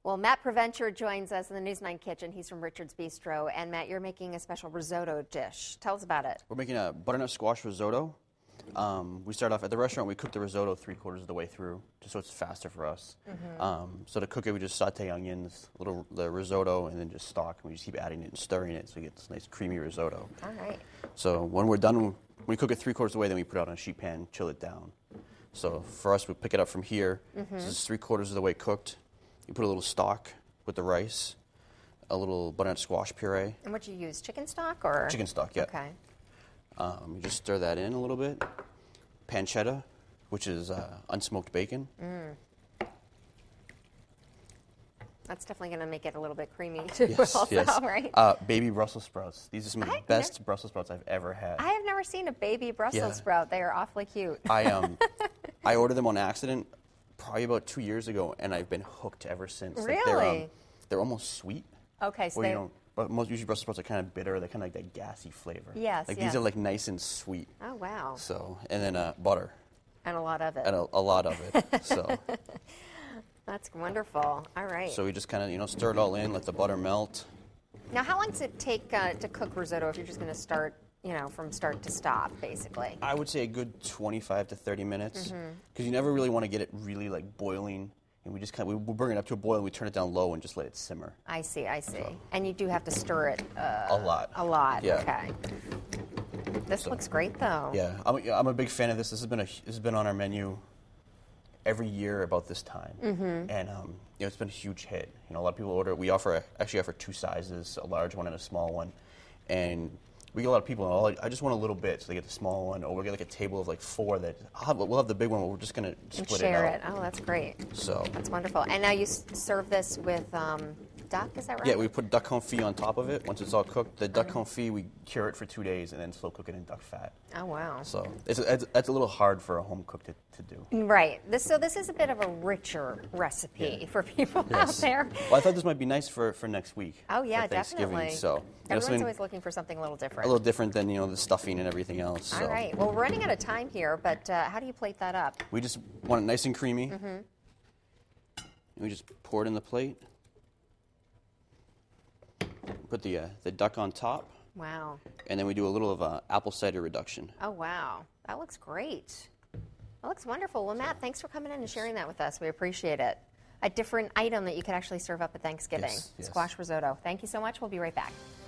Well, Matt Provencher joins us in the News 9 kitchen. He's from Richard's Bistro. And Matt, you're making a special risotto dish. Tell us about it. We're making a butternut squash risotto. We start off at the restaurant. We cook the risotto 3/4 of the way through, just so it's faster for us. So to cook it, we just saute onions, the risotto, and then just stock. And we just keep adding it and stirring it so we get this nice creamy risotto. All right. So when we're done, when we cook it 3/4 of the way, then we put it on a sheet pan, chill it down. So for us, we pick it up from here. This is 3/4 of the way cooked. You put a little stock with the rice, a little butternut squash puree. And what do you use, chicken stock or? Chicken stock, yeah. Okay. You just stir that in a little bit. Pancetta, which is unsmoked bacon. That's definitely going to make it a little bit creamy too, right? Baby Brussels sprouts. These are some of the best Brussels sprouts I've ever had. I have never seen a baby Brussels sprout. They are awfully cute. I ordered them on accident probably about 2 years ago, and I've been hooked ever since. Really? Like they're almost sweet. Okay, so but most usually Brussels sprouts are kind of bitter. They're kind of like that gassy flavor. Yes, Like these are like nice and sweet. Oh, wow. So, and then butter. And a lot of it. And a lot of it. So. That's wonderful. All right. So we just kind of, stir it all in, let the butter melt. Now, how long does it take to cook risotto if you're just going to start, from start to stop, basically? I would say a good 25 to 30 minutes, because you never really want to get it really like boiling. And we just we'll bring it up to a boil and we turn it down low and just let it simmer. I see. So. And you do have to stir it a lot. A lot. Yeah. Okay. This looks great, though. Yeah, I'm a big fan of this. This has been on our menu every year about this time, and it's been a huge hit. A lot of people order it. We actually offer two sizes, a large one and a small one, and we get a lot of people. Like, I just want a little bit, so they get the small one, or we get like a table of like 4 that we'll have the big one. But we're just gonna split it out. Share it. Oh, that's great. So that's wonderful. And now you serve this with duck. Is that right? Yeah, we put duck confit on top of it. Once it's all cooked, the duck confit we cure it for 2 days and then slow cook it in duck fat. Oh, wow. So that's a little hard for a home cook to do. Right. This is a bit of a richer recipe for people out there. Well, I thought this might be nice for next week. Oh, yeah, for Thanksgiving. definitely. So everyone's always looking for something a little different. A little different than the stuffing and everything else. All right. Well, we're running out of time here, but how do you plate that up? We just want it nice and creamy. And we just pour it in the plate. Put the duck on top. Wow. And then we do a little of apple cider reduction. Oh, wow. That looks great. That looks wonderful. Well, Matt, thanks for coming in and sharing that with us. We appreciate it. A different item that you could actually serve up at Thanksgiving. Yes. Squash risotto. Thank you so much. We'll be right back.